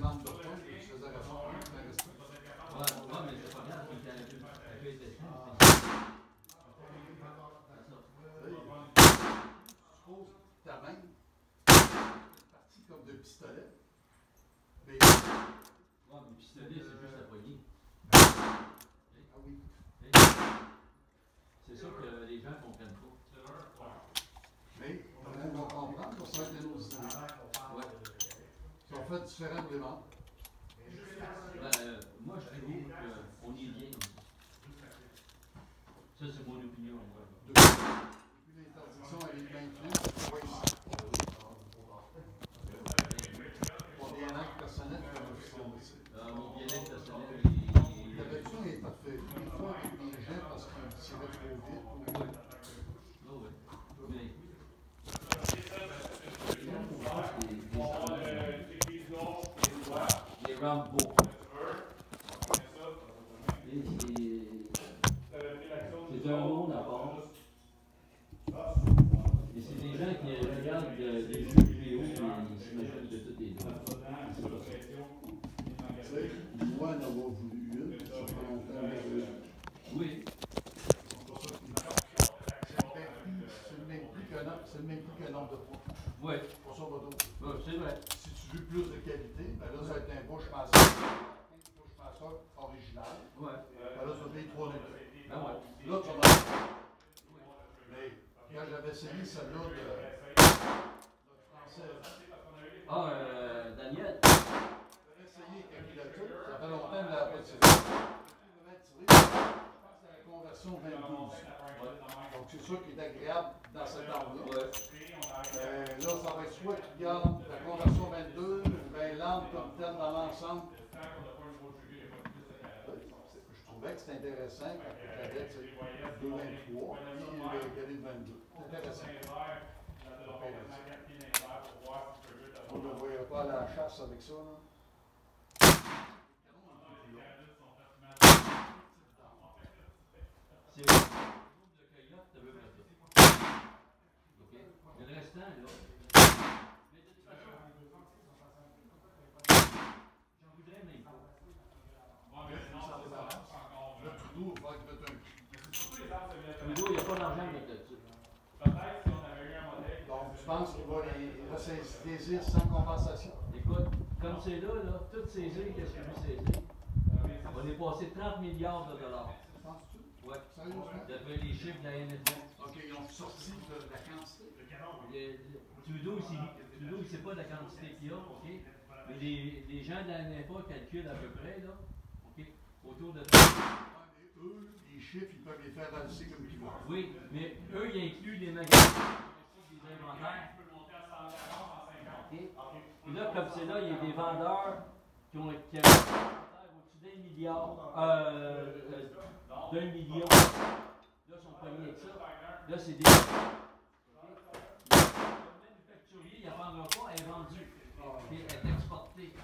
membres de toi, je faisais référence, mais reste. Ouais, mais c'est pas grave, il y a un peu été. Tu poses ta main, partie comme de pistolet. Mais... Ouais, mais pistolet, c'est juste la poignée. Ah oui. C'est ça que les gens comprennent pas. Mais on va comprendre pour ça que nos idées. Ouais. Ils sont faits différents des membres. Moi, je trouve qu'on est bien. Ça, c'est mon opinion. Depuis l'interdiction à l'influence, c'est pas ici. Pour bien-être personnel, Mon bien-être personnel, la réduction est parfaite. Des fois, avec les gens, parce qu'ils tiraient trop vite. Oui. Oh, oui. Mais. Les Rambo. C'est un monde à part. Et c'est des gens qui regardent des jeux vidéo et ils s'imaginent de toutes les deux. Moi, en avoir voulu une, ça fait longtemps. Oui. C'est le même prix qu'un nombre de points. Oui. Pour ça, moto. Oui, c'est vrai. Si tu veux plus de qualité, ben là, ça va être un bushmaster original. Ouais. Ben là, ça va être 3 litres. Ben ouais. Là, tu vas mais quand j'avais essayé celle-là de français. Daniel. J'avais essayé quand il a tout. Ça fait longtemps que je l'avais pas tiré. Je pense que c'est la conversion 22. Donc, c'est ça qui est agréable dans cette arme-là. Ouais. Là, ça va être soit qu'il garde la conversion 22 ou bien l'âme comme telle dans l'ensemble. Je trouvais que c'était intéressant quand j'avais 2,23 et le cadet de 22. C'est intéressant. On ne voyait pas la chasse avec ça. Là. C'est le groupe de coyotes de Beverly. OK? Mais le restant, là. Mais de toute façon, j'en voudrais même pas. Le Trudeau va être un prix. Trudeau, il n'y a pas d'argent de mettre là-dessus. Donc, tu penses qu'il va les saisir sans compensation? Écoute, comme c'est là, tout saisir, qu'est-ce que vous saisir? On est passé 30 milliards de dollars. Penses-tu? Oui. Sérieusement? D'après les chiffres de la NFL. OK, ils ont sorti de la quantité. Trudeau, il ne sait pas la quantité qu'il y a, OK? Mais les gens de la NFL calculent à peu près, là, OK? Autour de... Eux, les chiffres, ils peuvent les faire valser comme ils veulent. Oui, mais eux, ils incluent des magasins, des inventaires. OK? Et là, comme c'est là, il y a des vendeurs qui ont au-dessus d'1 milliard, d'1 million. Là, ils sont pognés avec ça. Là, c'est des... Le manufacturier, il n'apprendra pas, elle est vendue. Elle est exportée.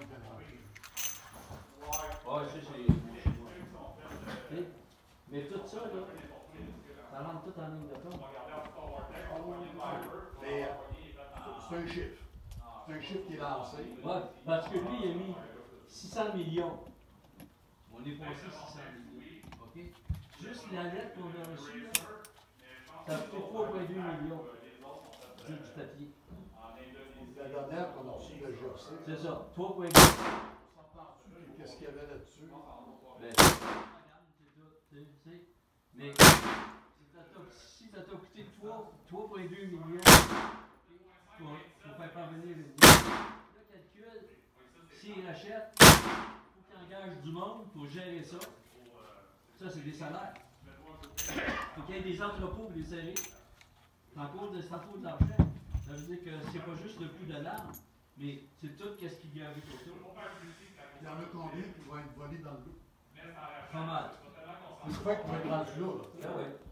Ouais, c'est... Mais tout ça, là, ça rentre tout en ligne de compte. Mais c'est un chiffre. C'est un chiffre qui est lancé. Ouais, parce que lui, il a mis 600 millions. On est passé 600 millions. OK? Juste la lettre qu'on a reçue, là, ça a coûté 3,2 millions. Juste du papier. La dernière qu'on a reçue de GRC. C'est ça, 3,2. Qu'est-ce qu'il y avait là-dessus? Ben, mais si ça t'a coûté 3,2 millions pour faire parvenir une idée, le calcul, s'il rachète, il faut qu'il engage du monde pour gérer ça. Ça, c'est des salaires. Il faut qu'il y ait des entrepôts pour les serrer. C'est encore de l'argent. Ça veut dire que c'est pas juste le coût de l'arme, mais c'est tout ce qui gravite autour. Il y en a combien qui vont être volés dans le lot? Pas mal. J'espère qu'ils vont être rendus là. Ah ouais.